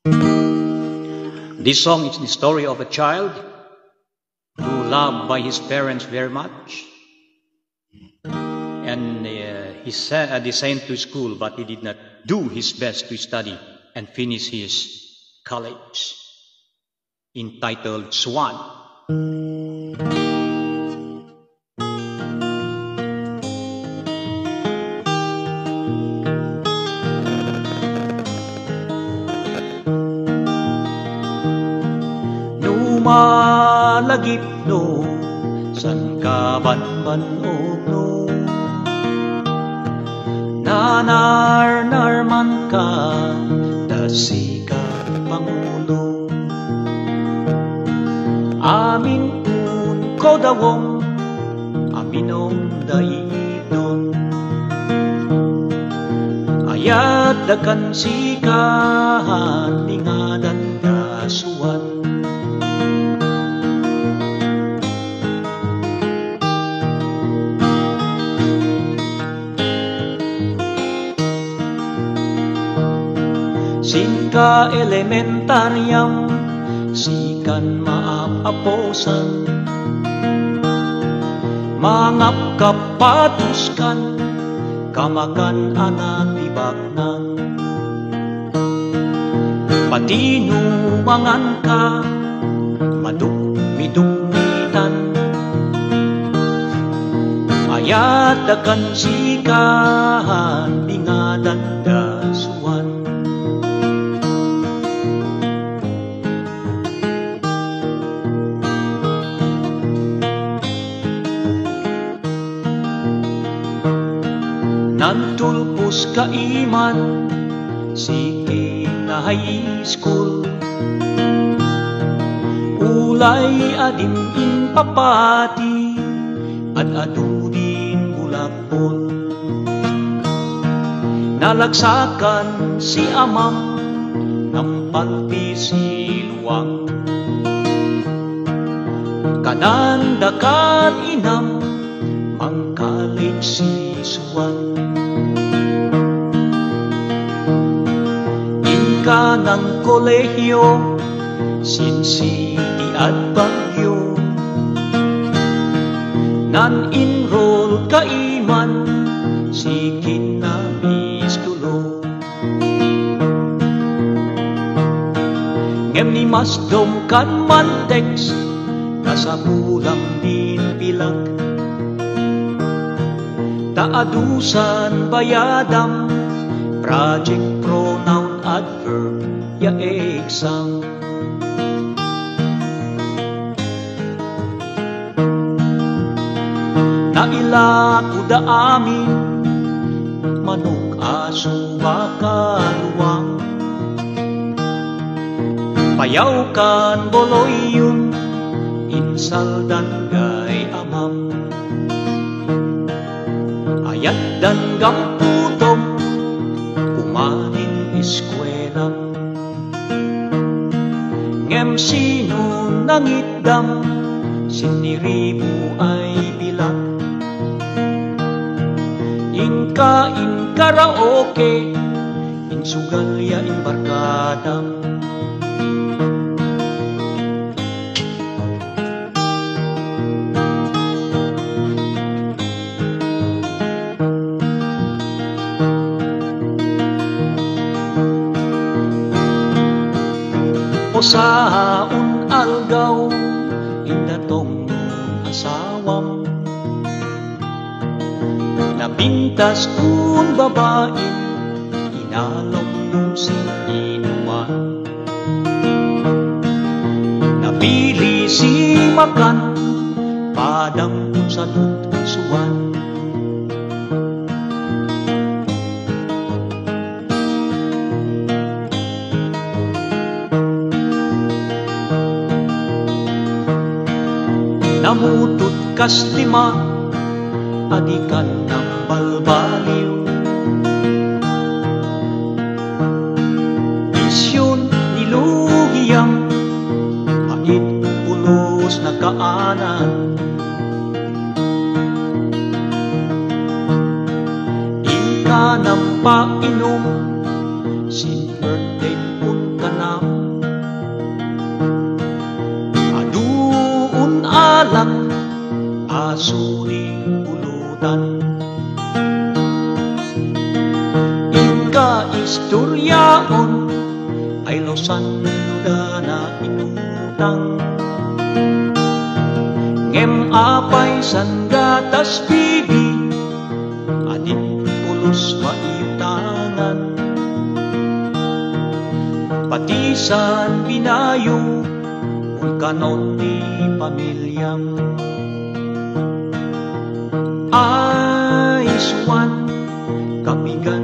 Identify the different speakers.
Speaker 1: This song is the story of a child who loved by his parents very much, and he sent to school, but he did not do his best to study and finish his college, entitled Swan. Malagip no, san ka banbanog no, nanar-narman ka, dasi ka pangulo. Amin un ko dawong, aminong daidon, ayat dakan sikahan, lingadan kasuan. Singka elementaryam, sikan maap-aposan, mangap kapatuskan, kamakan anak tibaknan. Patinumangan ka, maduk-miduk-mitan, ayat dakan sikahan, lingadan dasuan. Nantulpos ka iman, sige na high school, ulay adim in papati, at adudin bulakpol. Nalagsakan si amam, nampalpi si luwang, kanandakan inam, mangkalit si suwan. Ka ng kolehiyo, Sin City at Baguio, nan-enroll ka iman, si kinamis tulo. Ngem ni mas dom kan mantex, kasabulang din pilag, taadusan bayadam, project pronoun adverb ya exam. Naila kuda amin, manok aso makaluwang, payaw kan boloyun, insaldan gay amam, ayat dan gamputom, kumanin iskwelam. Ngem sino nangitdam, siniribo ay bilang, inka in karaoke, insugalya in barkadam. Sa un algaw, indatong asawam, napintas un babae, inalom nung si inuman. Napili si makan, padang sa tutsuan. Namutut kas lima, adikan ng balbaliw, isyon nilugiyang, hait pulos na kaanan. Inka ng painom, sin birthday pun ka na, suling pulutan. Inka istoryaon ay losan da na inutang. Ngem apay san gatas bibi adip pulos maiutangan. Pati san binayo kanon ti pamilyang ay suwan kapigan